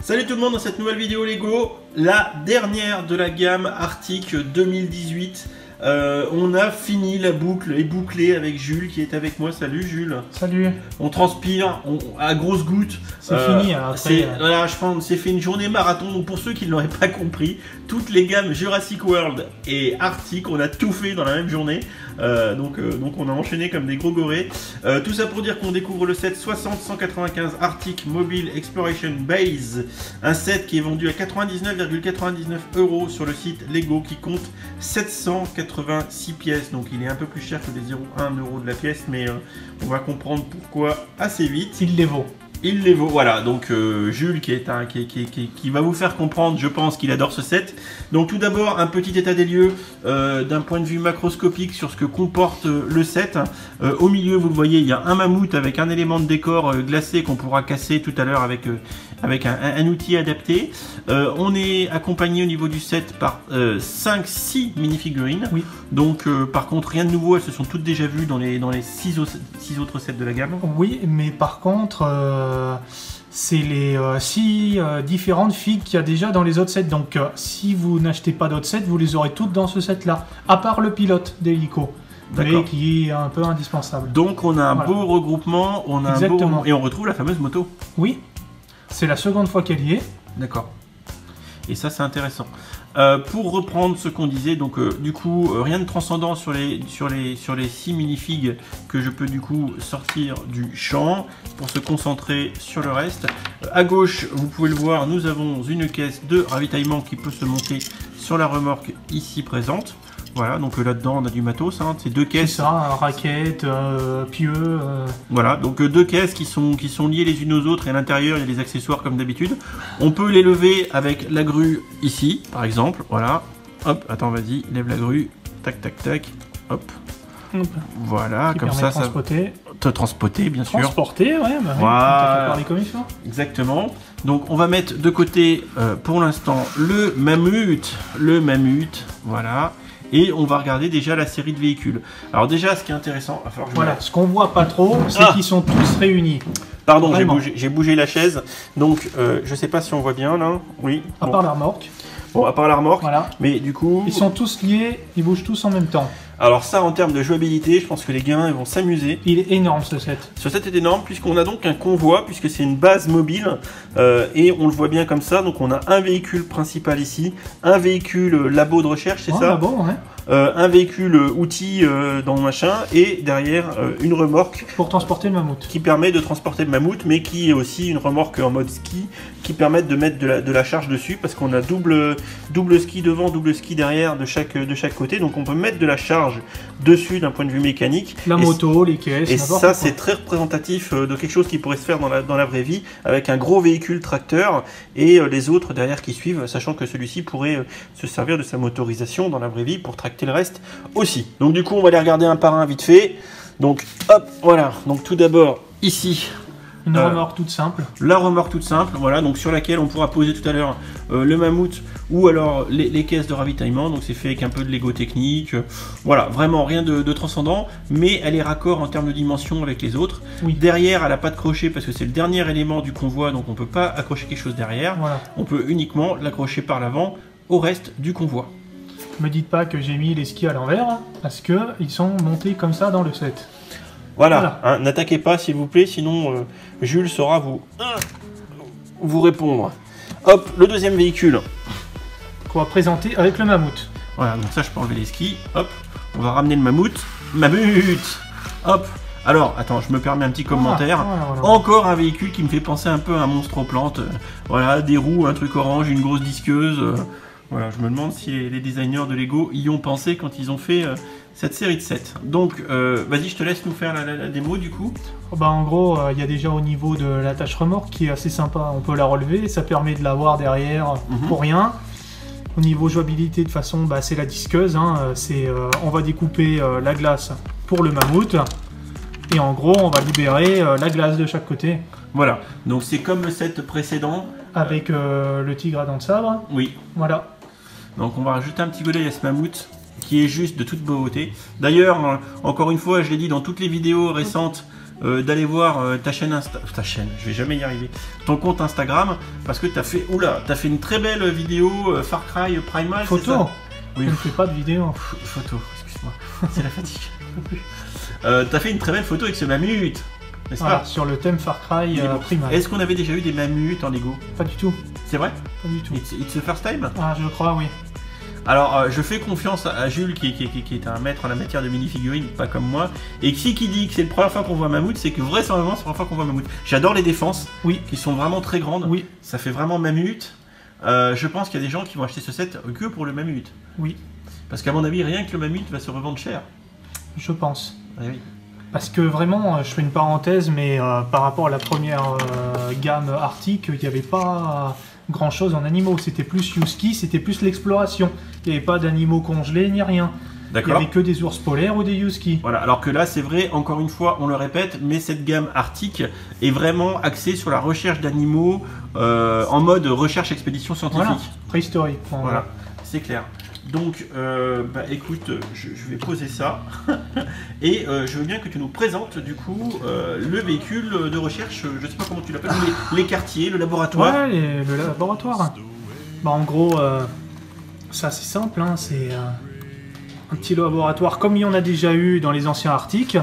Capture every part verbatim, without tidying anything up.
Salut tout le monde, dans cette nouvelle vidéo Lego, la dernière de la gamme Arctic deux mille dix-huit. Euh, on a fini la boucle et bouclé avec Jules qui est avec moi. Salut Jules. Salut. On transpire on, à grosses gouttes. C'est euh, fini. Après, c'est, euh... voilà, je pense c'est fait une journée marathon. Donc pour ceux qui ne l'auraient pas compris, toutes les gammes Jurassic World et Arctic, on a tout fait dans la même journée. Euh, donc, euh, donc on a enchaîné comme des gros gorés. Euh, tout ça pour dire qu'on découvre le set soixante cent quatre-vingt-quinze Arctic Mobile Exploration Base. Un set qui est vendu à quatre-vingt-dix-neuf virgule quatre-vingt-dix-neuf euros sur le site Lego, qui compte sept cent quatre-vingt-six pièces. Donc il est un peu plus cher que les zéro virgule un euro de la pièce, mais euh, on va comprendre pourquoi assez vite. Il les vaut. Il les vaut, voilà. Donc euh, Jules qui, est un, qui, qui, qui, qui va vous faire comprendre, je pense, qu'il adore ce set. Donc tout d'abord, un petit état des lieux euh, d'un point de vue macroscopique sur ce que comporte euh, le set. Euh, au milieu, vous le voyez, il y a un mammouth avec un élément de décor euh, glacé qu'on pourra casser tout à l'heure avec, euh, avec un, un, un outil adapté. Euh, on est accompagné au niveau du set par euh, cinq six minifigurines. Oui. Donc euh, par contre, rien de nouveau, elles se sont toutes déjà vues dans les, dans les six autres sets de la gamme. Oui, mais par contre... Euh... c'est les euh, six euh, différentes figues qu'il y a déjà dans les autres sets. Donc euh, si vous n'achetez pas d'autres sets, vous les aurez toutes dans ce set là, à part le pilote d'hélico, mais qui est un peu indispensable. Donc on a un voilà. beau regroupement, on a Exactement. un beau... et on retrouve la fameuse moto. Oui, c'est la seconde fois qu'elle y est. D'accord. Et ça c'est intéressant. Euh, pour reprendre ce qu'on disait, donc euh, du coup euh, rien de transcendant sur les sur les sur les six minifigues que je peux du coup sortir du champ pour se concentrer sur le reste. Euh, à gauche, vous pouvez le voir, nous avons une caisse de ravitaillement qui peut se monter sur la remorque ici présente. Voilà, donc euh, là-dedans on a du matos, hein, c'est deux caisses. C'est ça, raquettes, euh, pieux. Euh... Voilà, donc euh, deux caisses qui sont, qui sont liées les unes aux autres, et à l'intérieur il y a des accessoires comme d'habitude. On peut les lever avec la grue ici, par exemple, voilà. Hop, attends, vas-y, lève la grue, tac, tac, tac, hop. hop. Voilà, qui comme ça, ça... transporter. Te transporter, bien sûr. Transporter, ouais, bah voilà. Oui, parler comme il faut. Exactement. Donc on va mettre de côté, euh, pour l'instant, le mammouth, le mammouth, voilà. Et on va regarder déjà la série de véhicules. Alors déjà, ce qui est intéressant... Il va falloir que je voilà, me... ce qu'on voit pas trop, c'est ah qu'ils sont tous réunis. Pardon, j'ai bougé, j'ai bougé la chaise. Donc, euh, je sais pas si on voit bien, là. Oui. À bon. part la remorque. Bon, à part la remorque. Voilà. Mais du coup... Ils sont tous liés, ils bougent tous en même temps. Alors ça, en termes de jouabilité, je pense que les gamins ils vont s'amuser. Il est énorme ce set. Ce set est énorme puisqu'on a donc un convoi, puisque c'est une base mobile. Euh, et on le voit bien comme ça. Donc on a un véhicule principal ici, un véhicule labo de recherche, c'est oh, ça labo, ouais. Euh, un véhicule outil euh, dans le machin, et derrière euh, une remorque pour transporter le mammouth, qui permet de transporter le mammouth, mais qui est aussi une remorque en mode ski qui permet de mettre de la, de la charge dessus, parce qu'on a double, double ski devant, double ski derrière de chaque, de chaque côté, donc on peut mettre de la charge dessus d'un point de vue mécanique. La et moto, les caisses, et ça c'est très représentatif de quelque chose qui pourrait se faire dans la, dans la vraie vie, avec un gros véhicule tracteur et les autres derrière qui suivent, sachant que celui-ci pourrait se servir de sa motorisation dans la vraie vie pour tracter le reste aussi. Donc du coup on va les regarder un par un vite fait. Donc hop, voilà, donc tout d'abord ici une euh, remorque toute simple, la remorque toute simple, voilà, donc sur laquelle on pourra poser tout à l'heure euh, le mammouth ou alors les, les caisses de ravitaillement. Donc c'est fait avec un peu de Lego technique, voilà, vraiment rien de, de transcendant, mais elle est raccord en termes de dimension avec les autres. Oui. Derrière elle n'a pas de crochet parce que c'est le dernier élément du convoi, donc on peut pas accrocher quelque chose derrière. Voilà. On peut uniquement l'accrocher par l'avant au reste du convoi. Me dites pas que j'ai mis les skis à l'envers, parce que ils sont montés comme ça dans le set. Voilà, voilà. Hein, n'attaquez pas s'il vous plaît, sinon euh, Jules saura vous, euh, vous répondre. Hop, le deuxième véhicule. Qu'on va présenter avec le mammouth. Voilà, donc ça je peux enlever les skis, hop, on va ramener le mammouth. Mammouth. Hop. Alors, attends, je me permets un petit commentaire. Voilà, voilà, voilà. Encore un véhicule qui me fait penser un peu à un monstre aux plantes. Voilà, des roues, un truc orange, une grosse disqueuse. Euh, Voilà, je me demande si les, les designers de Lego y ont pensé quand ils ont fait euh, cette série de sets. Donc, euh, vas-y, je te laisse nous faire la, la, la démo du coup. Oh bah, en gros, il euh, y a déjà au niveau de l'attache remorque qui est assez sympa. On peut la relever, ça permet de l'avoir derrière mm-hmm. pour rien. Au niveau jouabilité, de façon, bah, c'est la disqueuse. Hein, c'est, euh, on va découper euh, la glace pour le mammouth. Et en gros, on va libérer euh, la glace de chaque côté. Voilà, donc c'est comme le set précédent. Avec euh, le tigre à dents de sabre. Oui. Voilà. Donc on va rajouter un petit coup d'œil à ce mammouth qui est juste de toute beauté. D'ailleurs, encore une fois, je l'ai dit dans toutes les vidéos récentes euh, d'aller voir euh, ta chaîne Insta... ta chaîne, je vais jamais y arriver, ton compte Instagram, parce que t'as fait, oula, t'as fait une très belle vidéo euh, Far Cry Primal. Photo. Oui. Je ne fais pas de vidéo. Photo, excuse-moi, c'est la fatigue. euh, t'as fait une très belle photo avec ce mammut, n'est-ce Voilà, pas? sur le thème Far Cry euh, Primal. Est-ce qu'on avait déjà eu des mammutes en Lego? Pas du tout. C'est vrai? Pas du tout. It's, it's the first time? Ah, je crois, oui. Alors, euh, je fais confiance à, à Jules, qui, qui, qui, qui est un maître en la matière de minifigurines, pas comme moi, et si qui dit que c'est la première fois qu'on voit un mammouth, c'est que vraisemblablement c'est la première fois qu'on voit un mammouth. J'adore les défenses, oui, qui sont vraiment très grandes, oui. Ça fait vraiment mammouth. Euh, je pense qu'il y a des gens qui vont acheter ce set que pour le mammouth. Oui. Parce qu'à mon avis, rien que le mammouth va se revendre cher. Je pense. Ah, oui. Parce que vraiment, je fais une parenthèse, mais euh, par rapport à la première euh, gamme Arctic, il n'y avait pas grand chose en animaux. C'était plus Yuski, c'était plus l'exploration. Il n'y avait pas d'animaux congelés ni rien. Il n'y avait que des ours polaires ou des Yuski. Voilà, alors que là, c'est vrai, encore une fois, on le répète, mais cette gamme Arctic est vraiment axée sur la recherche d'animaux euh, en mode recherche expédition scientifique. Voilà, préhistorique. Voilà, voilà. C'est clair. Donc, euh, bah écoute, je, je vais poser ça et euh, je veux bien que tu nous présentes du coup euh, le véhicule de recherche, je sais pas comment tu l'appelles, les, les quartiers, le laboratoire. Ouais, les, le laboratoire. Bah en gros, euh, ça c'est simple, hein, c'est euh, un petit laboratoire comme il y en a déjà eu dans les anciens Arctic.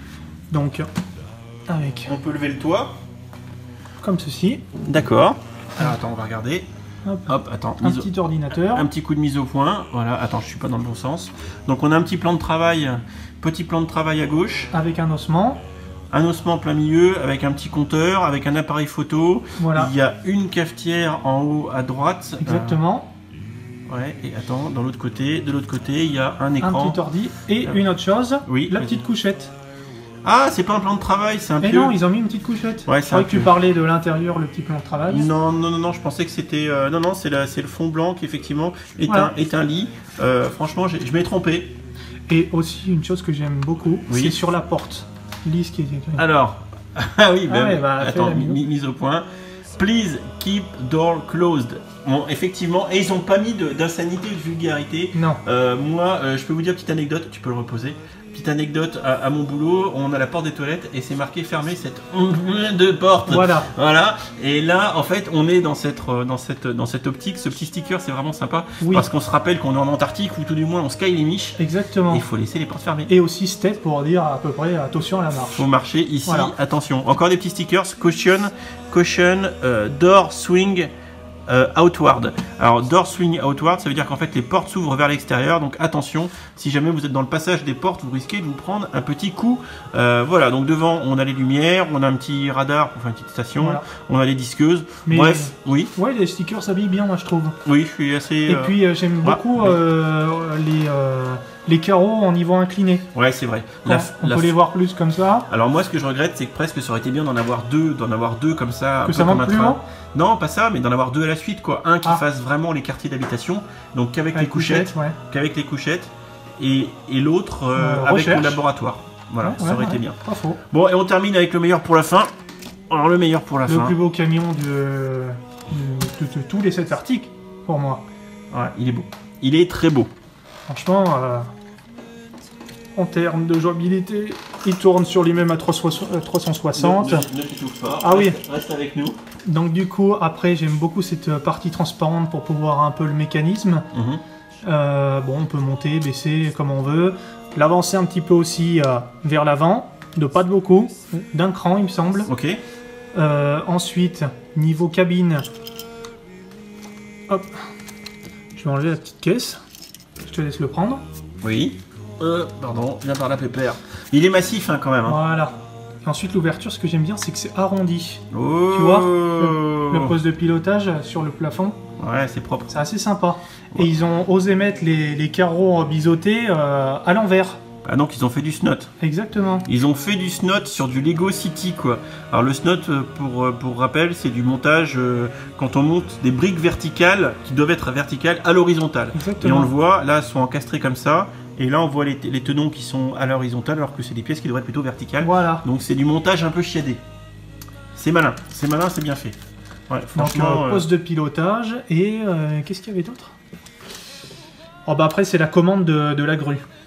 Donc, avec... On peut lever le toit. Comme ceci. D'accord. Alors attends, on va regarder. Hop, Hop, attends. un petit au... ordinateur. Un petit coup de mise au point. Voilà, attends, je suis pas dans le bon sens. Donc on a un petit plan de travail, petit plan de travail à gauche. Avec un ossement. Un ossement plein milieu, avec un petit compteur, avec un appareil photo. Voilà. Il y a une cafetière en haut à droite. Exactement. Euh... Ouais, et attends, dans l'autre côté, de l'autre côté, il y a un écran. Un petit ordi. Et euh... une autre chose, oui, la petite couchette. Ah, c'est pas un plan de travail, c'est un pieu. Et non, ils ont mis une petite couchette. Ouais, je croyais que tu parlais de l'intérieur, le petit plan de travail. Non, non, non, non, je pensais que c'était... Euh, non, non, c'est le fond blanc qui, effectivement, est, voilà. un, est un lit. Euh, franchement, je m'ai trompé. Et aussi, une chose que j'aime beaucoup, oui. c'est sur la porte. Lis qui est écrit. Alors, ah oui, bah, ah ouais, bah, attends, mise mi au point. Please keep door closed. Bon, effectivement, et ils ont pas mis d'insanité ou de vulgarité. Non. Euh, moi, euh, je peux vous dire, petite anecdote, tu peux le reposer. Petite anecdote, à, à mon boulot, on a la porte des toilettes et c'est marqué fermé cette de porte. Voilà. Voilà. Et là, en fait, on est dans cette, dans cette, dans cette optique. Ce petit sticker, c'est vraiment sympa. Oui. Parce qu'on se rappelle qu'on est en Antarctique ou tout du moins on sky les miches. Exactement. Il faut laisser les portes fermées. Et aussi step pour dire à peu près attention à la marche. Faut marcher ici, voilà. Attention. Encore des petits stickers. Caution, caution, euh, door swing. Euh, outward. Alors, door swing outward, ça veut dire qu'en fait les portes s'ouvrent vers l'extérieur, donc attention, si jamais vous êtes dans le passage des portes, vous risquez de vous prendre un petit coup. Euh, voilà, donc devant, on a les lumières, on a un petit radar pour faire une petite station, voilà. On a les disqueuses. Mais bref, oui. Ouais, les stickers s'habillent bien, moi je trouve. Oui, je suis assez. Et euh... puis euh, j'aime ah, beaucoup oui. euh, les. Euh... Les carreaux en niveau incliné. Ouais, c'est vrai. La, on la peut les voir plus comme ça. Alors moi, ce que je regrette, c'est que presque ça aurait été bien d'en avoir deux, d'en avoir deux comme ça. Que ça monte plus haut. Non, pas ça, mais d'en avoir deux à la suite, quoi. Un qui ah. fasse vraiment les quartiers d'habitation, donc qu'avec les couchettes, ouais. qu'avec les couchettes, et, et l'autre euh, euh, avec le laboratoire. Voilà, ouais, ça aurait ouais, été ouais. bien. Pas faux. Bon, et on termine avec le meilleur pour la fin. Alors le meilleur pour la le fin. Le plus beau camion de, de, de, de tous les sept Arctic, pour moi. Ouais, il est beau. Il est très beau. Franchement. Euh... En termes de jouabilité, il tourne sur lui-même à trois cent soixante. Ne, ne, ne t'étouffe pas, ah reste, oui. Reste avec nous. Donc du coup, après, j'aime beaucoup cette partie transparente pour pouvoir un peu le mécanisme. Mm-hmm. euh, bon, on peut monter, baisser, comme on veut. L'avancer un petit peu aussi euh, vers l'avant, de pas de beaucoup, d'un cran, il me semble. Ok. Euh, ensuite, niveau cabine, hop, je vais enlever la petite caisse. Je te laisse le prendre. Oui. Euh, pardon, viens par là, Pépère. Il est massif, hein, quand même. Hein. Voilà. Et ensuite, l'ouverture, ce que j'aime bien, c'est que c'est arrondi. Oh. Tu vois, le, le poste de pilotage sur le plafond. Ouais, c'est propre. C'est assez sympa. Ouais. Et ils ont osé mettre les, les carreaux biseautés euh, à l'envers. Ah donc ils ont fait du snot. Exactement. Ils ont fait du snot sur du Lego City, quoi. Alors le snot, pour, pour rappel, c'est du montage euh, quand on monte des briques verticales qui doivent être verticales à l'horizontale. Exactement. Et on le voit, là, elles sont encastrées comme ça. Et là, on voit les, les tenons qui sont à l'horizontale, alors que c'est des pièces qui devraient être plutôt verticales. Voilà. Donc c'est du montage un peu chiadé. C'est malin, c'est malin, c'est bien fait. Ouais, franchement. Donc euh, poste de pilotage et euh, qu'est-ce qu'il y avait d'autre? Oh bah après c'est la commande de, de la grue.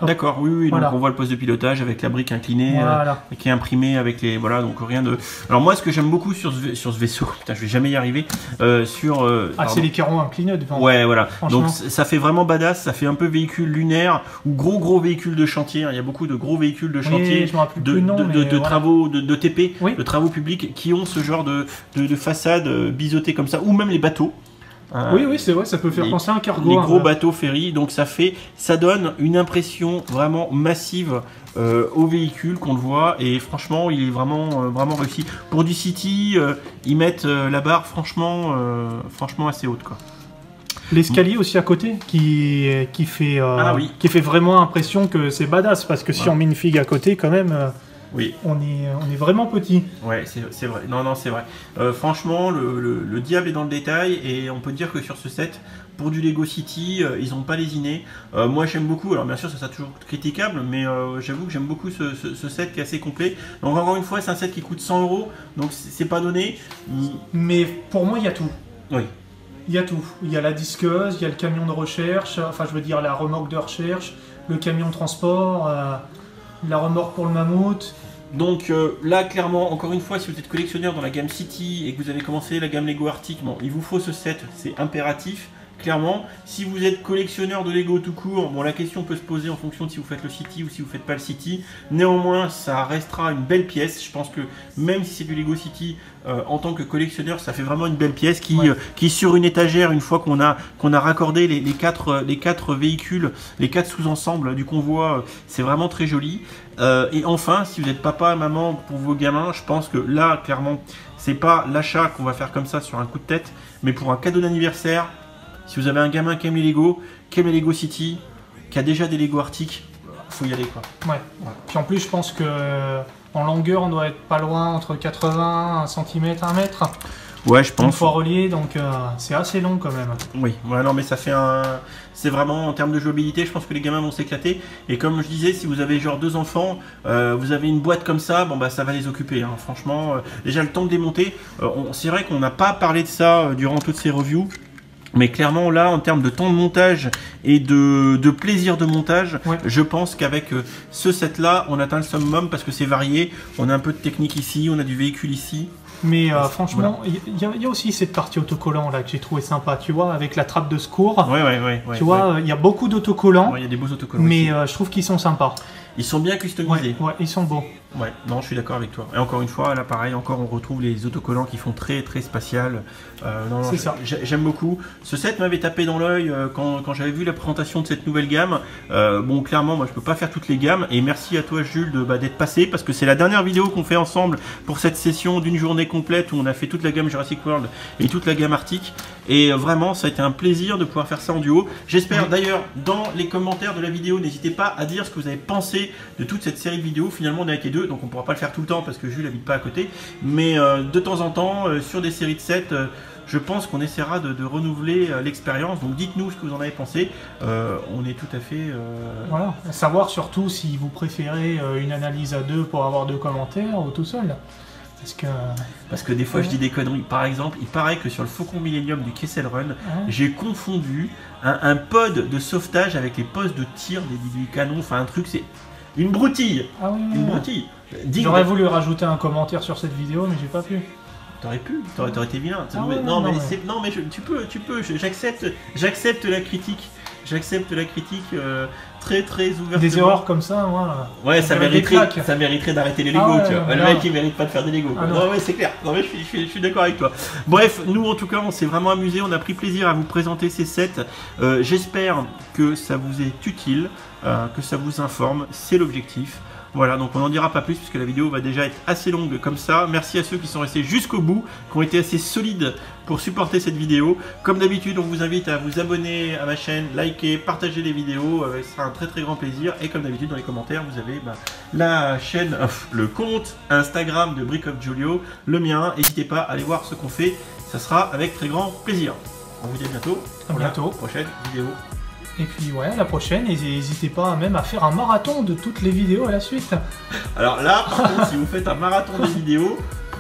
D'accord, oui, oui, Voilà. donc on voit le poste de pilotage avec la brique inclinée Voilà. euh, qui est imprimée avec les... Voilà, donc rien de... Alors moi, ce que j'aime beaucoup sur ce, sur ce vaisseau, putain, je vais jamais y arriver, euh, sur... Euh, Ah, c'est les carreaux inclinés devant. Ouais, voilà. Franchement. Donc ça fait vraiment badass, ça fait un peu véhicule lunaire ou gros gros véhicule de chantier. Il y a beaucoup de gros véhicules de chantier, Oui, je me rappelle de, plus le nom, de, mais de, de voilà. travaux, de, de T P, Oui. de travaux publics qui ont ce genre de, de, de façade euh, biseautée comme ça, ou même les bateaux. Euh, Oui, oui, c'est vrai, ça peut faire les- penser à un cargo. les hein, gros ouais. bateaux ferry, donc ça fait, ça donne une impression vraiment massive euh, au véhicule qu'on le voit, et franchement, il est vraiment, euh, vraiment réussi. Pour du City, euh, ils mettent euh, la barre franchement, euh, franchement assez haute, quoi. L'escalier aussi à côté qui, qui, fait, euh, Ah oui. qui fait vraiment impression que c'est badass parce que si Ouais. on met une figue à côté quand même euh, Oui. on, est, on est vraiment petit. Ouais, c'est c'est vrai. Non, non, c'est vrai. Euh, franchement, le, le- le diable est dans le détail, et on peut dire que sur ce set, pour du Lego City, euh, ils n'ont pas lésiné. Euh, moi, j'aime beaucoup. Alors, bien sûr, ça sera toujours critiquable, mais euh, j'avoue que j'aime beaucoup ce, ce- ce set qui est assez complet. Donc, encore une fois, c'est un set qui coûte cent euros, donc c'est c'est pas donné. Mm, Mais pour moi il y a tout. Oui. Il y a tout. Il y a la disqueuse, il y a le camion de recherche, enfin je veux dire la remorque de recherche, le camion de transport, euh, la remorque pour le mammouth. Donc euh, là, clairement, encore une fois, si vous êtes collectionneur dans la gamme City et que vous avez commencé la gamme Lego Arctic, bon, il vous faut ce set, c'est impératif. Clairement, si vous êtes collectionneur de Lego tout court, bon, la question peut se poser en fonction de si vous faites le City ou si vous faites pas le City. Néanmoins, ça restera une belle pièce. Je pense que même si c'est du Lego City, euh, en tant que collectionneur, ça fait vraiment une belle pièce qui, Ouais. euh, qui sur une étagère, une fois qu'on a, qu'on a raccordé les, les, quatre, les quatre véhicules, les quatre sous-ensembles du convoi, euh, c'est vraiment très joli. Euh, et enfin, si vous êtes papa, maman pour vos gamins, je pense que là, clairement, c'est pas l'achat qu'on va faire comme ça sur un coup de tête, mais pour un cadeau d'anniversaire. Si vous avez un gamin qui aime les Lego, qui aime les Lego City, qui a déjà des Lego Arctic, faut y aller, quoi. Ouais. Puis en plus je pense que euh, en longueur on doit être pas loin entre quatre-vingts centimètres, un mètre. Ouais, je Une pense. fois relié donc euh, c'est assez long quand même. Oui, ouais, non, mais ça fait un. C'est vraiment en termes de jouabilité, je pense que les gamins vont s'éclater. Et comme je disais, si vous avez genre deux enfants, euh, vous avez une boîte comme ça, bon bah ça va les occuper. Hein. Franchement, euh, déjà le temps de démonter. Euh, on- c'est vrai qu'on n'a pas parlé de ça euh, durant toutes ces reviews. Mais clairement, là, en termes de temps de montage et de, de plaisir de montage, Ouais. je pense qu'avec euh, ce set-là, on atteint le summum parce que c'est varié. On a un peu de technique ici, on a du véhicule ici. Mais euh, Voilà. franchement, il y, a- il y a aussi cette partie autocollant là que j'ai trouvé sympa, tu vois, avec la trappe de secours. Ouais, ouais, ouais. ouais tu vois, il y a beaucoup d'autocollants, ouais, il y a des beaux autocollants mais ici. euh, je trouve qu'ils sont sympas. Ils sont bien customisés. Ouais, ouais, ils sont beaux. Ouais, non, je suis d'accord avec toi. Et encore une fois, là, pareil, encore, on retrouve les autocollants qui font très, très spatial. Euh, non, non, C'est j'ai- ça. j'ai- J'aime beaucoup. Ce set m'avait tapé dans l'œil euh, quand, quand j'avais vu la présentation de cette nouvelle gamme. Euh, bon, clairement, moi, je peux pas faire toutes les gammes. Et merci à toi, Jules, de, bah, d'être passé, parce que c'est la dernière vidéo qu'on fait ensemble pour cette session d'une journée complète où on a fait toute la gamme Jurassic World et toute la gamme Arctic. Et euh, vraiment, ça a été un plaisir de pouvoir faire ça en duo. J'espère, Oui. d'ailleurs, dans les commentaires de la vidéo, n'hésitez pas à dire ce que vous avez pensé de toute cette série de vidéos. Finalement, on est avec les deux, donc on pourra pas le faire tout le temps parce que Jules n'habite pas à côté. Mais euh, de temps en temps, euh, sur des séries de sept, euh, je pense qu'on essaiera de, de renouveler euh, l'expérience. Donc dites-nous ce que vous en avez pensé. Euh, on est tout à fait... euh, Voilà. À savoir surtout si vous préférez euh, une analyse à deux pour avoir deux commentaires ou tout seul. Parce que. Parce que des fois, je dis des conneries. Par exemple, il paraît que sur le Faucon Millennium du Kessel Run, hein, j'ai confondu un, un pod de sauvetage avec les postes de tir des, du canon. Enfin, un truc, c'est une broutille. ah oui, oui, Une oui. broutille. Digne J'aurais de- voulu rajouter un commentaire sur cette vidéo, mais j'ai pas pu. T'aurais pu, t'aurais t'aurais été bien. Ah ouais, non, non, mais mais- c'est- non, mais je- tu peux, tu peux. je- J'accepte, j'accepte la critique. J'accepte la critique euh, très, très ouvertement. Des erreurs comme ça, moi. Ouais, ça on fait des mériterait, claques. ça mériterait d'arrêter les Lego, Ah ouais, tu vois. mais Le non. mec, il mérite pas de faire des Lego. quoi. Ah non. non, ouais, c'est clair. Non, mais je suis, je suis- je suis d'accord avec toi. Bref, nous, en tout cas, on s'est vraiment amusé. On a pris plaisir à vous présenter ces sets. Euh, J'espère que ça vous est utile, euh, que ça vous informe. C'est l'objectif. Voilà, donc on n'en dira pas plus puisque la vidéo va déjà être assez longue comme ça. Merci à ceux qui sont restés jusqu'au bout, qui ont été assez solides pour supporter cette vidéo. Comme d'habitude, on vous invite à vous abonner à ma chaîne, liker, partager les vidéos, euh, ce sera un très très grand plaisir. Et comme d'habitude, dans les commentaires, vous avez bah, la chaîne, euh, le compte Instagram de Brick of Julio, le mien. N'hésitez pas à aller voir ce qu'on fait, ça sera avec très grand plaisir. On vous dit à bientôt À pour la bientôt. prochaine vidéo. Et puis ouais, à la prochaine, et n'hésitez pas même à faire un marathon de toutes les vidéos à la suite. Alors là, par contre, si vous faites un marathon de vidéos,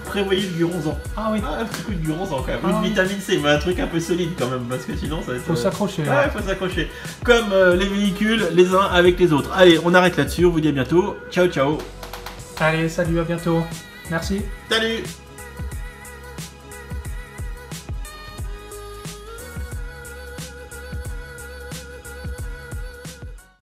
prévoyez du guronzan. Ah oui. Ah, un petit coup de guronzan quand même. Ah, Ou de oui. vitamine C, mais un truc un peu solide quand même, parce que sinon ça va être. Faut s'accrocher. Ouais, faut s'accrocher. Comme euh, les véhicules, les uns avec les autres. Allez, on arrête là-dessus, on vous dit à bientôt. Ciao, ciao. Allez, salut, à bientôt. Merci. Salut.